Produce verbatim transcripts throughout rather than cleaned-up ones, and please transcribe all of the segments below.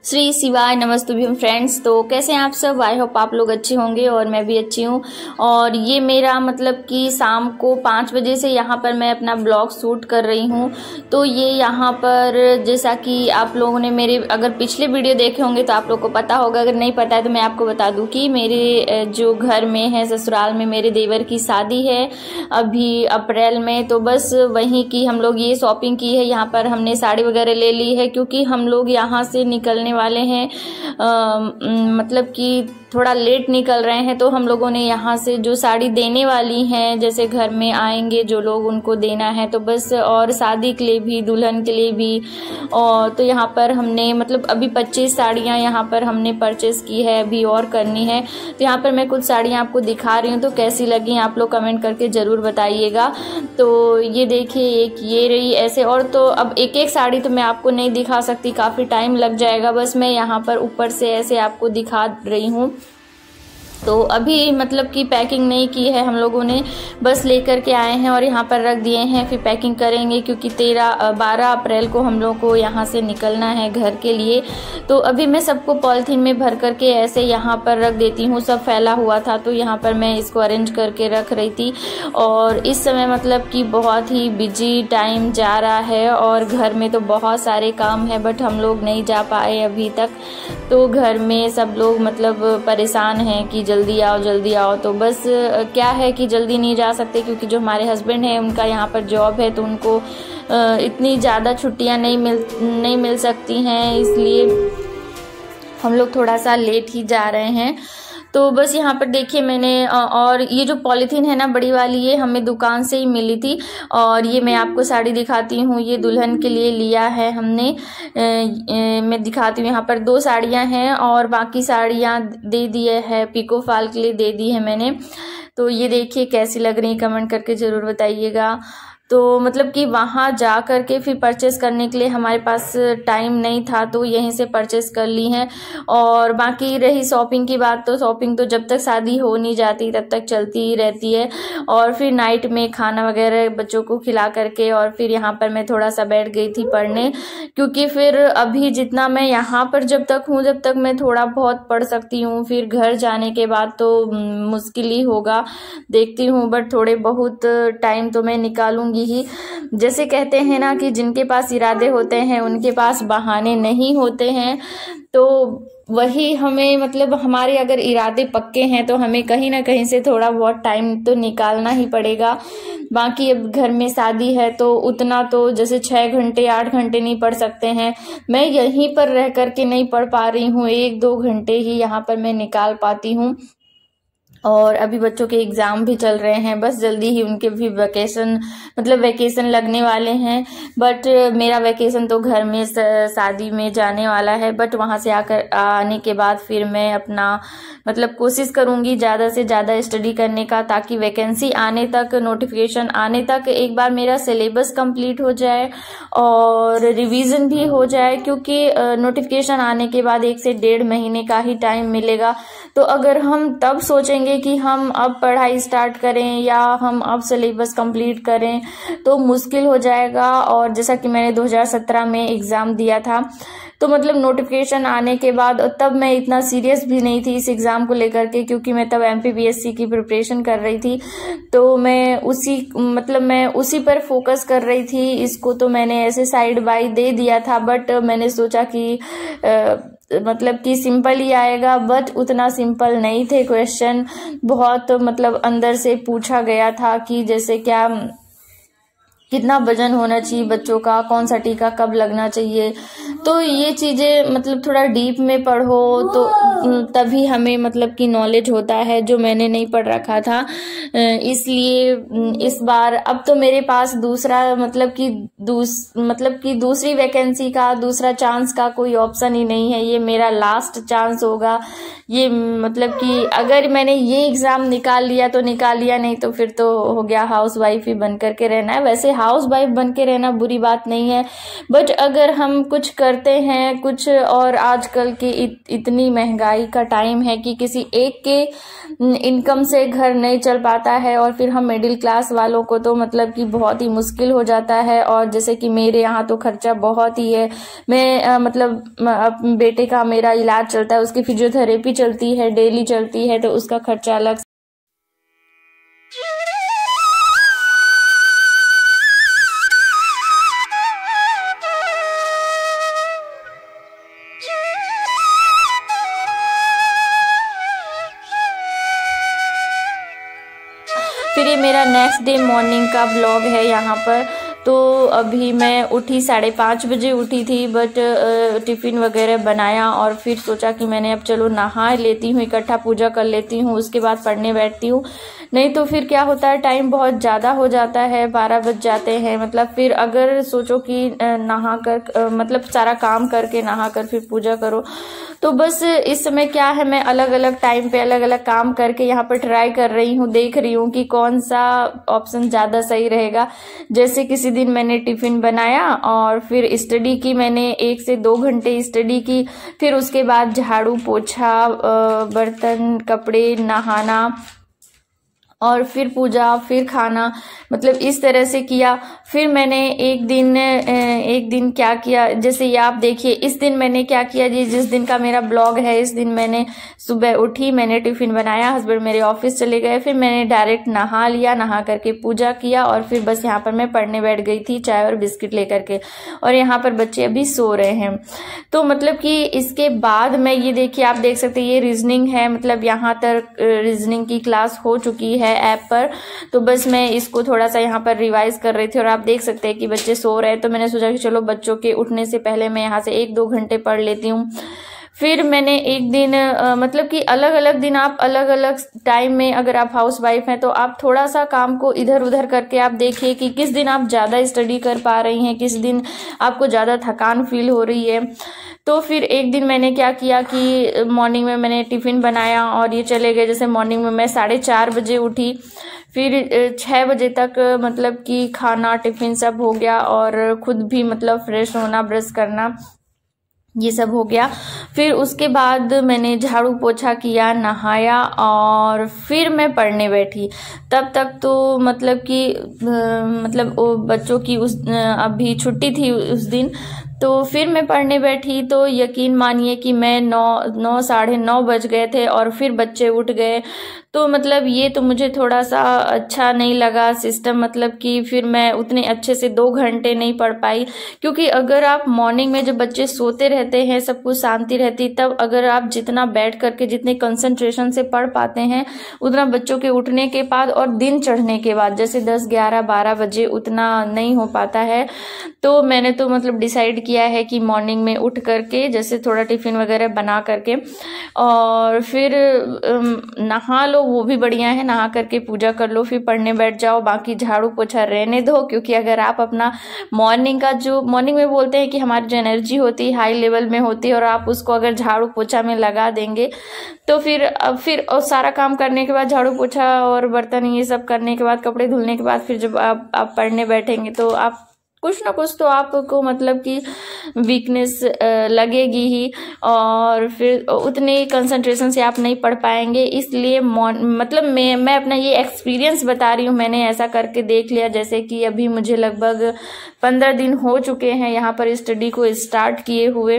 श्री शिवाय नमस्तुभ्यम फ्रेंड्स। तो कैसे हैं आप सब? आई होप आप लोग अच्छे होंगे और मैं भी अच्छी हूँ। और ये मेरा मतलब कि शाम को पाँच बजे से यहाँ पर मैं अपना ब्लॉग शूट कर रही हूँ। तो ये यहाँ पर जैसा कि आप लोगों ने मेरे अगर पिछले वीडियो देखे होंगे तो आप लोग को पता होगा, अगर नहीं पता है तो मैं आपको बता दूँ कि मेरे जो घर में है ससुराल में मेरे देवर की शादी है अभी अप्रैल में। तो बस वहीं की हम लोग ये शॉपिंग की है। यहाँ पर हमने साड़ी वगैरह ले ली है क्योंकि हम लोग यहाँ से निकलने वाले हैं, आ, मतलब कि थोड़ा लेट निकल रहे हैं। तो हम लोगों ने यहाँ से जो साड़ी देने वाली हैं, जैसे घर में आएंगे जो लोग उनको देना है, तो बस और शादी के लिए भी दुल्हन के लिए भी। और तो यहाँ पर हमने मतलब अभी पच्चीस साड़ियाँ यहाँ पर हमने परचेस की है, अभी और करनी है। तो यहाँ पर मैं कुछ साड़ियाँ आपको दिखा रही हूँ, तो कैसी लगी आप लोग कमेंट करके ज़रूर बताइएगा। तो ये देखिए, एक ये रही ऐसे। और तो अब एक एक साड़ी तो मैं आपको नहीं दिखा सकती, काफ़ी टाइम लग जाएगा। बस मैं यहाँ पर ऊपर से ऐसे आपको दिखा रही हूँ। तो अभी मतलब कि पैकिंग नहीं की है हम लोगों ने, बस लेकर के आए हैं और यहाँ पर रख दिए हैं। फिर पैकिंग करेंगे क्योंकि तेरह बारह अप्रैल को हम लोग को यहाँ से निकलना है घर के लिए। तो अभी मैं सबको पॉलिथीन में भर करके ऐसे यहाँ पर रख देती हूँ। सब फैला हुआ था तो यहाँ पर मैं इसको अरेंज करके रख रही थी। और इस समय मतलब कि बहुत ही बिजी टाइम जा रहा है और घर में तो बहुत सारे काम है, बट हम लोग नहीं जा पाए अभी तक। तो घर में सब लोग मतलब परेशान हैं कि जल्दी आओ जल्दी आओ। तो बस क्या है कि जल्दी नहीं जा सकते क्योंकि जो हमारे हस्बैंड हैं उनका यहाँ पर जॉब है, तो उनको इतनी ज़्यादा छुट्टियाँ नहीं मिल नहीं मिल सकती हैं, इसलिए हम लोग थोड़ा सा लेट ही जा रहे हैं। तो बस यहाँ पर देखिए मैंने, और ये जो पॉलीथीन है ना बड़ी वाली, ये हमें दुकान से ही मिली थी। और ये मैं आपको साड़ी दिखाती हूँ, ये दुल्हन के लिए लिया है हमने। ए, ए, मैं दिखाती हूँ, यहाँ पर दो साड़ियाँ हैं और बाकी साड़ियाँ दे दिए है, पिको फॉल के लिए दे दी है मैंने। तो ये देखिए कैसी लग रही है, कमेंट करके ज़रूर बताइएगा। तो मतलब कि वहाँ जा कर के फिर परचेस करने के लिए हमारे पास टाइम नहीं था, तो यहीं से परचेस कर ली हैं। और बाकी रही शॉपिंग की बात, तो शॉपिंग तो जब तक शादी हो नहीं जाती तब तक चलती ही रहती है। और फिर नाइट में खाना वगैरह बच्चों को खिला करके और फिर यहाँ पर मैं थोड़ा सा बैठ गई थी पढ़ने, क्योंकि फिर अभी जितना मैं यहाँ पर जब तक हूँ जब तक मैं थोड़ा बहुत पढ़ सकती हूँ, फिर घर जाने के बाद तो मुश्किल ही होगा, देखती हूँ। बट थोड़े बहुत टाइम तो मैं निकालूंगी ही। जैसे कहते हैं ना कि जिनके पास इरादे होते हैं उनके पास बहाने नहीं होते हैं। तो वही हमें मतलब हमारे अगर इरादे पक्के हैं तो हमें कहीं ना कहीं से थोड़ा बहुत टाइम तो निकालना ही पड़ेगा। बाकी अब घर में शादी है तो उतना तो जैसे छः घंटे आठ घंटे नहीं पढ़ सकते हैं। मैं यहीं पर रह करके नहीं पढ़ पा रही हूँ, एक दो घंटे ही यहाँ पर मैं निकाल पाती हूँ। और अभी बच्चों के एग्ज़ाम भी चल रहे हैं, बस जल्दी ही उनके भी वैकेशन मतलब वैकेशन लगने वाले हैं। बट मेरा वैकेशन तो घर में शादी में जाने वाला है, बट वहाँ से आकर आने के बाद फिर मैं अपना मतलब कोशिश करूँगी ज़्यादा से ज़्यादा स्टडी करने का, ताकि वैकेंसी आने तक, नोटिफिकेशन आने तक एक बार मेरा सिलेबस कंप्लीट हो जाए और रिवीजन भी हो जाए। क्योंकि नोटिफिकेशन आने के बाद एक से डेढ़ महीने का ही टाइम मिलेगा। तो अगर हम तब सोचेंगे कि हम अब पढ़ाई स्टार्ट करें या हम अब सिलेबस कंप्लीट करें तो मुश्किल हो जाएगा। और जैसा कि मैंने दो हज़ार सत्रह में एग्ज़ाम दिया था, तो मतलब नोटिफिकेशन आने के बाद तब मैं इतना सीरियस भी नहीं थी इस एग्ज़ाम को लेकर के, क्योंकि मैं तब एमपीपीएससी की प्रिपरेशन कर रही थी। तो मैं उसी मतलब मैं उसी पर फोकस कर रही थी। इसको तो मैंने ऐसे साइड बाय दे दिया था, बट मैंने सोचा कि आ, मतलब कि सिंपल ही आएगा, बट उतना सिंपल नहीं थे क्वेश्चन। बहुत मतलब अंदर से पूछा गया था कि जैसे क्या कितना वजन होना चाहिए बच्चों का, कौन सा टीका कब लगना चाहिए। तो ये चीज़ें मतलब थोड़ा डीप में पढ़ो तो तभी हमें मतलब कि नॉलेज होता है, जो मैंने नहीं पढ़ रखा था। इसलिए इस बार अब तो मेरे पास दूसरा मतलब कि दूस मतलब कि दूसरी वैकेंसी का, दूसरा चांस का कोई ऑप्शन ही नहीं है। ये मेरा लास्ट चांस होगा। ये मतलब कि अगर मैंने ये एग्ज़ाम निकाल लिया तो निकाल लिया, नहीं तो फिर तो हो गया हाउस वाइफ ही बन करके रहना है। वैसे हाउस वाइफ बन के रहना बुरी बात नहीं है, बट अगर हम कुछ करते हैं कुछ, और आजकल की इत, इतनी महंगाई पढ़ाई का टाइम है कि किसी एक के इनकम से घर नहीं चल पाता है, और फिर हम मिडिल क्लास वालों को तो मतलब कि बहुत ही मुश्किल हो जाता है। और जैसे कि मेरे यहाँ तो खर्चा बहुत ही है। मैं आ, मतलब आ, बेटे का मेरा इलाज चलता है, उसकी फिजियोथेरेपी चलती है, डेली चलती है, तो उसका खर्चा अलग। फिर ये मेरा नेक्स्ट डे मॉर्निंग का ब्लॉग है यहाँ पर। तो अभी मैं उठी साढ़े पाँच बजे उठी थी, बट टिफ़िन वगैरह बनाया और फिर सोचा कि मैंने अब चलो नहा लेती हूँ, इकट्ठा पूजा कर लेती हूँ, उसके बाद पढ़ने बैठती हूँ। नहीं तो फिर क्या होता है, टाइम बहुत ज़्यादा हो जाता है, बारह बज जाते हैं। मतलब फिर अगर सोचो कि नहा कर मतलब सारा काम करके नहा कर फिर पूजा करो, तो बस इस समय क्या है, मैं अलग अलग टाइम पे अलग अलग काम करके यहाँ पर ट्राई कर रही हूँ, देख रही हूँ कि कौन सा ऑप्शन ज़्यादा सही रहेगा। जैसे किसी दिन मैंने टिफ़िन बनाया और फिर स्टडी की, मैंने एक से दो घंटे स्टडी की, फिर उसके बाद झाड़ू पोछा, बर्तन, कपड़े, नहाना और फिर पूजा, फिर खाना, मतलब इस तरह से किया। फिर मैंने एक दिन एक दिन क्या किया, जैसे ये आप देखिए, इस दिन मैंने क्या किया जी, जिस दिन का मेरा ब्लॉग है, इस दिन मैंने सुबह उठी, मैंने टिफ़िन बनाया, हस्बैंड मेरे ऑफिस चले गए, फिर मैंने डायरेक्ट नहा लिया, नहा करके पूजा किया और फिर बस यहाँ पर मैं पढ़ने बैठ गई थी चाय और बिस्किट लेकर के। और यहाँ पर बच्चे अभी सो रहे हैं। तो मतलब कि इसके बाद मैं ये देखिए, आप देख सकते हैं ये रीजनिंग है, मतलब यहाँ तक रीजनिंग की क्लास हो चुकी है ऐप पर। तो बस मैं इसको थोड़ा सा यहाँ पर रिवाइज कर रही थी और आप देख सकते हैं कि बच्चे सो रहे हैं। तो मैंने सोचा कि चलो बच्चों के उठने से पहले मैं यहाँ से एक दो घंटे पढ़ लेती हूँ। फिर मैंने एक दिन आ, मतलब कि अलग अलग दिन आप अलग अलग टाइम में, अगर आप हाउस वाइफ हैं तो आप थोड़ा सा काम को इधर उधर करके आप देखिए कि किस दिन आप ज़्यादा स्टडी कर पा रही हैं, किस दिन आपको ज़्यादा थकान फील हो रही है। तो फिर एक दिन मैंने क्या किया कि मॉर्निंग में मैंने टिफ़िन बनाया और ये चले गए। जैसे मॉर्निंग में मैं साढ़े चार बजे उठी, फिर छः बजे तक मतलब कि खाना टिफ़िन सब हो गया और खुद भी मतलब फ्रेश होना, ब्रश करना, ये सब हो गया। फिर उसके बाद मैंने झाड़ू पोछा किया, नहाया और फिर मैं पढ़ने बैठी। तब तक तो मतलब कि मतलब वो बच्चों की उस अभी छुट्टी थी उस दिन, तो फिर मैं पढ़ने बैठी। तो यकीन मानिए कि मैं नौ नौ साढ़े नौ बज गए थे और फिर बच्चे उठ गए। तो मतलब ये तो मुझे थोड़ा सा अच्छा नहीं लगा सिस्टम, मतलब कि फिर मैं उतने अच्छे से दो घंटे नहीं पढ़ पाई। क्योंकि अगर आप मॉर्निंग में जब बच्चे सोते रहते हैं, सब कुछ शांति रहती, तब अगर आप जितना बैठ करके जितने कंसंट्रेशन से पढ़ पाते हैं, उतना बच्चों के उठने के बाद और दिन चढ़ने के बाद जैसे दस ग्यारह बारह बजे उतना नहीं हो पाता है। तो मैंने तो मतलब डिसाइड किया है कि मॉर्निंग में उठ करके जैसे थोड़ा टिफ़िन वगैरह बना करके और फिर नहा लो, वो भी बढ़िया है, नहा करके पूजा कर लो, फिर पढ़ने बैठ जाओ। बाकी झाड़ू पोछा रहने दो, क्योंकि अगर आप अपना मॉर्निंग का जो मॉर्निंग में बोलते हैं कि हमारी जो एनर्जी होती है हाई लेवल में होती है, और आप उसको अगर झाड़ू पोछा में लगा देंगे तो फिर अब फिर और सारा काम करने के बाद, झाड़ू पोछा और बर्तन ये सब करने के बाद, कपड़े धुलने के बाद, फिर जब आप आप पढ़ने बैठेंगे तो आप कुछ ना कुछ तो आपको मतलब कि वीकनेस लगेगी ही, और फिर उतने कंसंट्रेशन से आप नहीं पढ़ पाएंगे। इसलिए मतलब मैं मैं अपना ये एक्सपीरियंस बता रही हूँ, मैंने ऐसा करके देख लिया। जैसे कि अभी मुझे लगभग पंद्रह दिन हो चुके हैं यहाँ पर स्टडी को स्टार्ट किए हुए।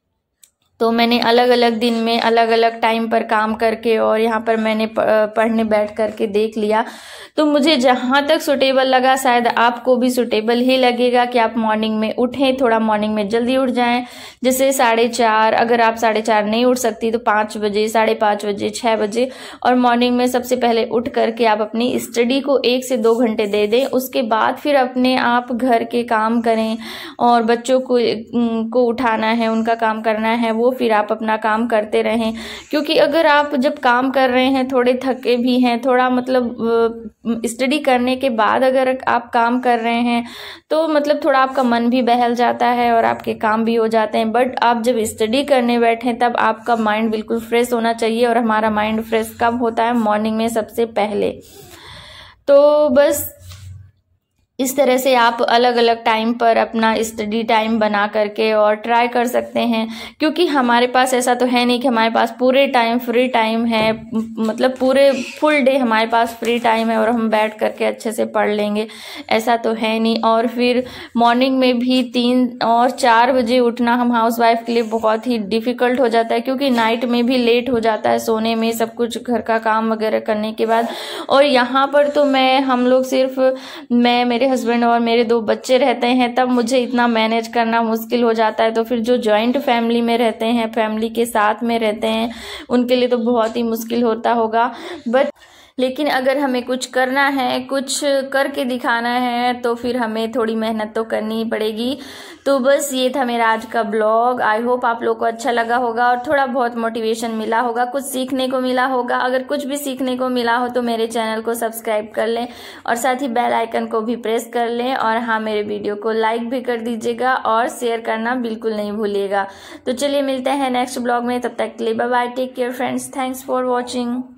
तो मैंने अलग अलग दिन में अलग अलग टाइम पर काम करके और यहाँ पर मैंने पढ़ने बैठ करके देख लिया। तो मुझे जहाँ तक सुटेबल लगा, शायद आपको भी सुटेबल ही लगेगा कि आप मॉर्निंग में उठें, थोड़ा मॉर्निंग में जल्दी उठ जाएं। जैसे साढ़े चार, अगर आप साढ़े चार नहीं उठ सकती तो पाँच बजे, साढ़े पाँच बजे, छः बजे, और मॉर्निंग में सबसे पहले उठ करके आप अपनी स्टडी को एक से दो घंटे दे दें। उसके बाद फिर अपने आप घर के काम करें और बच्चों को को उठाना है, उनका काम करना है, वो फिर आप अपना काम करते रहें। क्योंकि अगर आप जब काम कर रहे हैं, थोड़े थके भी हैं, थोड़ा मतलब स्टडी करने के बाद अगर आप काम कर रहे हैं तो मतलब थोड़ा आपका मन भी बहल जाता है और आपके काम भी हो जाते हैं। बट आप जब स्टडी करने बैठे तब आपका माइंड बिल्कुल फ्रेश होना चाहिए, और हमारा माइंड फ्रेश कब होता है? मॉर्निंग में सबसे पहले। तो बस इस तरह से आप अलग अलग टाइम पर अपना स्टडी टाइम बना करके और ट्राई कर सकते हैं, क्योंकि हमारे पास ऐसा तो है नहीं कि हमारे पास पूरे टाइम फ्री टाइम है, मतलब पूरे फुल डे हमारे पास फ्री टाइम है और हम बैठ करके अच्छे से पढ़ लेंगे, ऐसा तो है नहीं। और फिर मॉर्निंग में भी तीन और चार बजे उठना हम हाउसवाइफ के लिए बहुत ही डिफ़िकल्ट हो जाता है, क्योंकि नाइट में भी लेट हो जाता है सोने में, सब कुछ घर का काम वगैरह करने के बाद। और यहाँ पर तो मैं हम लोग सिर्फ मैं मेरे हस्बैंड और मेरे दो बच्चे रहते हैं, तब मुझे इतना मैनेज करना मुश्किल हो जाता है। तो फिर जो जॉइंट फैमिली में रहते हैं, फैमिली के साथ में रहते हैं, उनके लिए तो बहुत ही मुश्किल होता होगा। बट लेकिन अगर हमें कुछ करना है, कुछ करके दिखाना है, तो फिर हमें थोड़ी मेहनत तो करनी ही पड़ेगी। तो बस ये था मेरा आज का ब्लॉग। आई होप आप लोग को अच्छा लगा होगा और थोड़ा बहुत मोटिवेशन मिला होगा, कुछ सीखने को मिला होगा। अगर कुछ भी सीखने को मिला हो तो मेरे चैनल को सब्सक्राइब कर लें और साथ ही बेल आइकन को भी प्रेस कर लें। और हाँ, मेरे वीडियो को लाइक भी कर दीजिएगा और शेयर करना बिल्कुल नहीं भूलिएगा। तो चलिए मिलते हैं नेक्स्ट ब्लॉग में, तब तक के लिए bye bye, take care friends, thanks for watching.